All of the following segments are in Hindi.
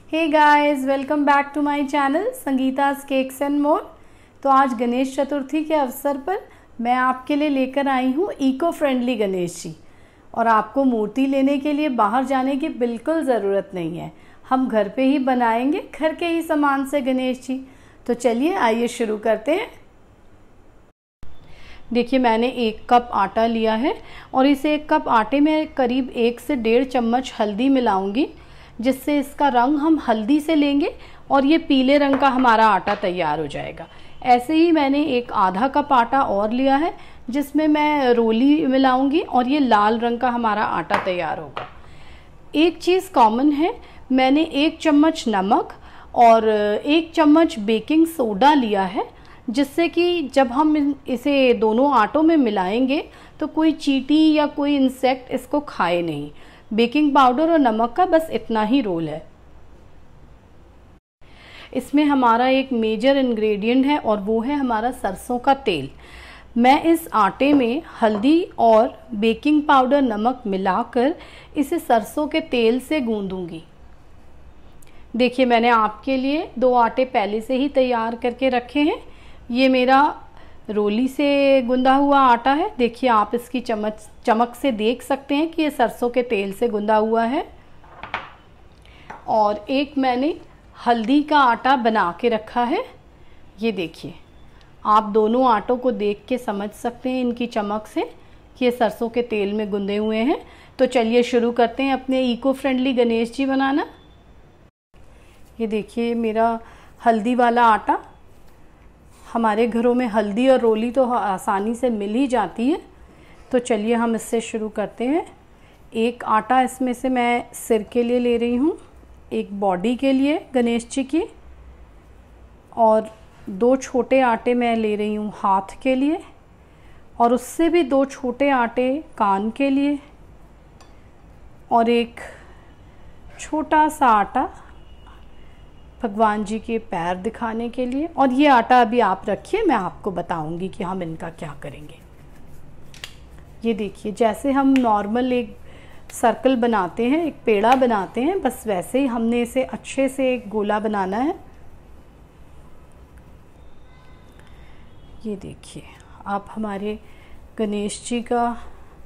Hey guys, welcome back to my channel Sangeeta's cakes and more. तो आज गणेश चतुर्थी के अवसर पर मैं आपके लिए लेकर आई हूँ इको फ्रेंडली गणेश जी। और आपको मूर्ति लेने के लिए बाहर जाने की बिल्कुल ज़रूरत नहीं है। हम घर पे ही बनाएंगे, घर के ही सामान से गणेश जी। तो चलिए आइए शुरू करते हैं। देखिए, मैंने 1 कप आटा लिया है और इस 1 कप आटे में करीब 1 से 1.5 चम्मच हल्दी मिलाऊंगी, जिससे इसका रंग हम हल्दी से लेंगे और ये पीले रंग का हमारा आटा तैयार हो जाएगा। ऐसे ही मैंने एक आधा कप आटा और लिया है, जिसमें मैं रोली मिलाऊंगी और ये लाल रंग का हमारा आटा तैयार होगा। एक चीज़ कॉमन है, मैंने 1 चम्मच नमक और 1 चम्मच बेकिंग सोडा लिया है, जिससे कि जब हम इसे दोनों आटों में मिलाएंगे तो कोई चींटी या कोई इंसेक्ट इसको खाए नहीं। बेकिंग पाउडर और नमक का बस इतना ही रोल है। इसमें हमारा एक मेजर इंग्रेडिएंट है और वो है हमारा सरसों का तेल। मैं इस आटे में हल्दी और बेकिंग पाउडर नमक मिलाकर इसे सरसों के तेल से गूंदूंगी। देखिए, मैंने आपके लिए 2 आटे पहले से ही तैयार करके रखे हैं। ये मेरा रोली से गूंदा हुआ आटा है। देखिए, आप इसकी चमक से देख सकते हैं कि ये सरसों के तेल से गूंदा हुआ है। और एक मैंने हल्दी का आटा बना के रखा है। ये देखिए, आप दोनों आटों को देख के समझ सकते हैं इनकी चमक से कि ये सरसों के तेल में गूंदे हुए हैं। तो चलिए शुरू करते हैं अपने इको फ्रेंडली गणेश जी बनाना। ये देखिए, मेरा हल्दी वाला आटा। हमारे घरों में हल्दी और रोली तो आसानी से मिल ही जाती है। तो चलिए हम इससे शुरू करते हैं। एक आटा इसमें से मैं सिर के लिए ले रही हूँ, एक बॉडी के लिए गणेश जी की, और 2 छोटे आटे मैं ले रही हूँ हाथ के लिए, और उससे भी 2 छोटे आटे कान के लिए, और एक छोटा सा आटा भगवान जी के पैर दिखाने के लिए। और ये आटा अभी आप रखिए, मैं आपको बताऊंगी कि हम इनका क्या करेंगे। ये देखिए, जैसे हम नॉर्मल एक सर्कल बनाते हैं, एक पेड़ा बनाते हैं, बस वैसे ही हमने इसे अच्छे से एक गोला बनाना है। ये देखिए, आप हमारे गणेश जी का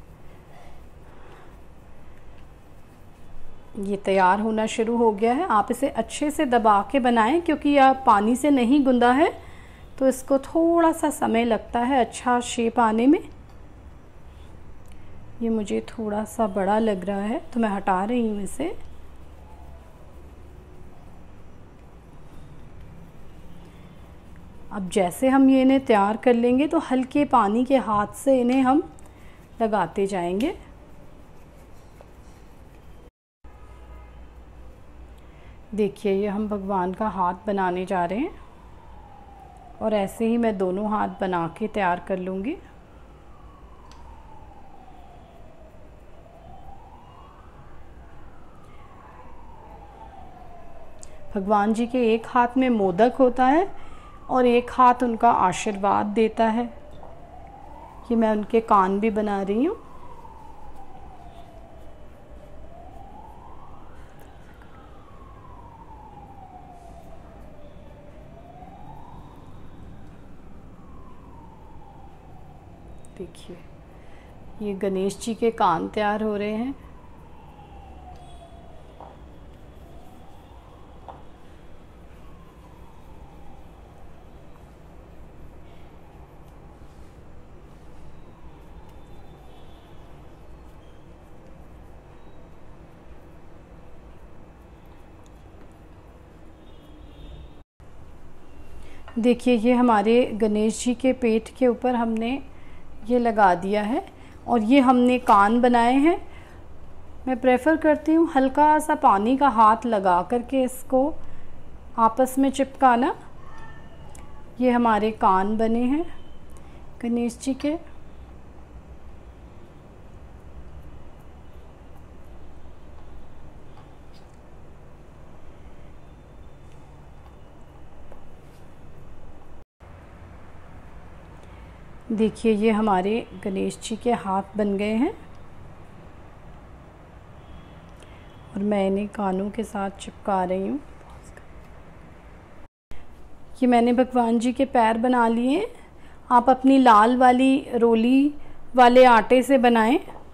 ये तैयार होना शुरू हो गया है। आप इसे अच्छे से दबा के बनाएं, क्योंकि यह पानी से नहीं गूंदा है तो इसको थोड़ा सा समय लगता है अच्छा शेप आने में। ये मुझे थोड़ा सा बड़ा लग रहा है तो मैं हटा रही हूँ इसे। अब जैसे हम ये इन्हें तैयार कर लेंगे तो हल्के पानी के हाथ से इन्हें हम लगाते जाएंगे। देखिए, ये हम भगवान का हाथ बनाने जा रहे हैं और ऐसे ही मैं दोनों हाथ बना के तैयार कर लूँगी। भगवान जी के एक हाथ में मोदक होता है और एक हाथ उनका आशीर्वाद देता है। ये मैं उनके कान भी बना रही हूँ। देखिए, ये गणेश जी के कान तैयार हो रहे हैं। देखिए, ये हमारे गणेश जी के पेट के ऊपर हमने ये लगा दिया है और ये हमने कान बनाए हैं। मैं प्रेफर करती हूँ हल्का सा पानी का हाथ लगा करके इसको आपस में चिपकाना। ये हमारे कान बने हैं गणेश जी के। देखिए, ये हमारे गणेश जी के हाथ बन गए हैं और मैं इन्हें कानों के साथ चिपका रही हूँ। ये मैंने भगवान जी के पैर बना लिए। आप अपनी लाल वाली रोली वाले आटे से बनाएं।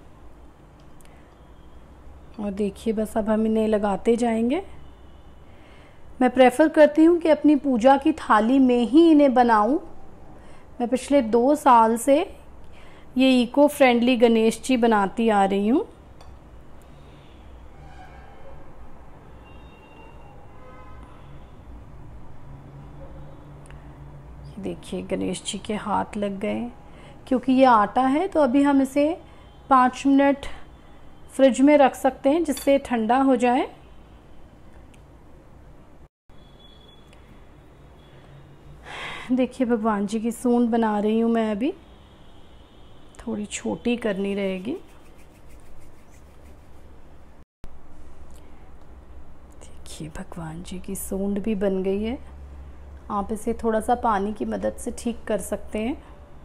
और देखिए बस अब हम इन्हें लगाते जाएंगे। मैं प्रेफर करती हूँ कि अपनी पूजा की थाली में ही इन्हें बनाऊँ। मैं पिछले 2 साल से ये इको फ्रेंडली गणेश जी बनाती आ रही हूँ। देखिए गणेश जी के हाथ लग गए। क्योंकि ये आटा है तो अभी हम इसे 5 मिनट फ्रिज में रख सकते हैं जिससे ठंडा हो जाए। देखिए भगवान जी की सूंड बना रही हूँ मैं। अभी थोड़ी छोटी करनी रहेगी। देखिए भगवान जी की सूंड भी बन गई है। आप इसे थोड़ा सा पानी की मदद से ठीक कर सकते हैं।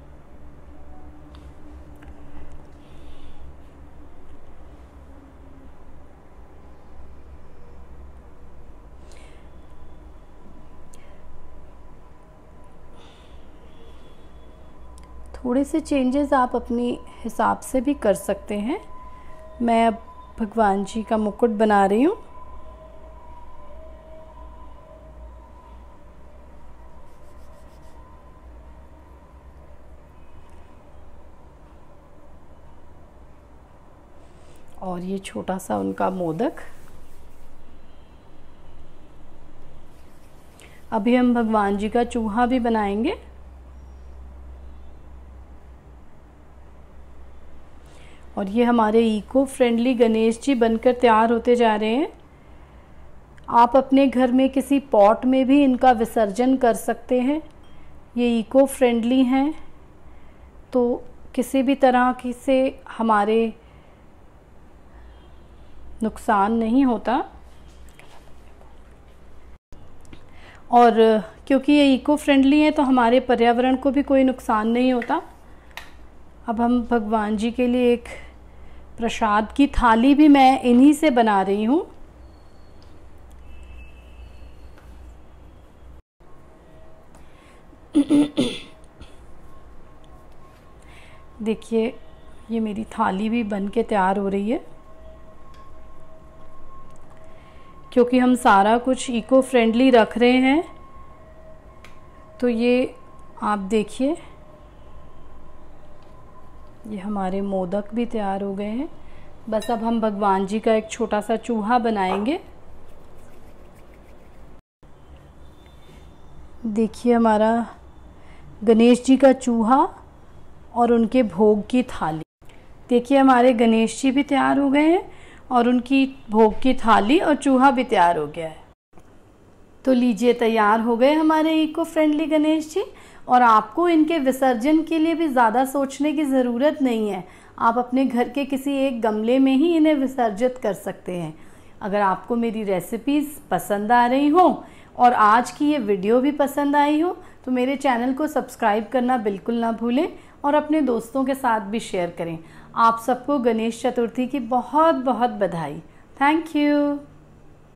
थोड़े से चेंजेस आप अपनी हिसाब से भी कर सकते हैं। मैं अब भगवान जी का मुकुट बना रही हूँ। और ये छोटा सा उनका मोदक। अभी हम भगवान जी का चूहा भी बनाएंगे। और ये हमारे इको फ्रेंडली गणेश जी बनकर तैयार होते जा रहे हैं। आप अपने घर में किसी पॉट में भी इनका विसर्जन कर सकते हैं। ये इको फ्रेंडली हैं तो किसी भी तरह की से हमारे नुकसान नहीं होता। और क्योंकि ये इको फ्रेंडली है तो हमारे पर्यावरण को भी कोई नुकसान नहीं होता। अब हम भगवान जी के लिए एक प्रसाद की थाली भी मैं इन्हीं से बना रही हूँ। देखिए ये मेरी थाली भी बन के तैयार हो रही है। क्योंकि हम सारा कुछ इको फ्रेंडली रख रहे हैं तो ये आप देखिए ये हमारे मोदक भी तैयार हो गए हैं। बस अब हम भगवान जी का एक छोटा सा चूहा बनाएंगे। देखिए हमारा गणेश जी का चूहा और उनके भोग की थाली। देखिए हमारे गणेश जी भी तैयार हो गए हैं और उनकी भोग की थाली और चूहा भी तैयार हो गया है। तो लीजिए तैयार हो गए हमारे इको फ्रेंडली गणेश जी। और आपको इनके विसर्जन के लिए भी ज़्यादा सोचने की ज़रूरत नहीं है। आप अपने घर के किसी एक गमले में ही इन्हें विसर्जित कर सकते हैं। अगर आपको मेरी रेसिपीज़ पसंद आ रही हो और आज की ये वीडियो भी पसंद आई हो तो मेरे चैनल को सब्सक्राइब करना बिल्कुल ना भूलें और अपने दोस्तों के साथ भी शेयर करें। आप सबको गणेश चतुर्थी की बहुत बहुत बधाई। Thank you.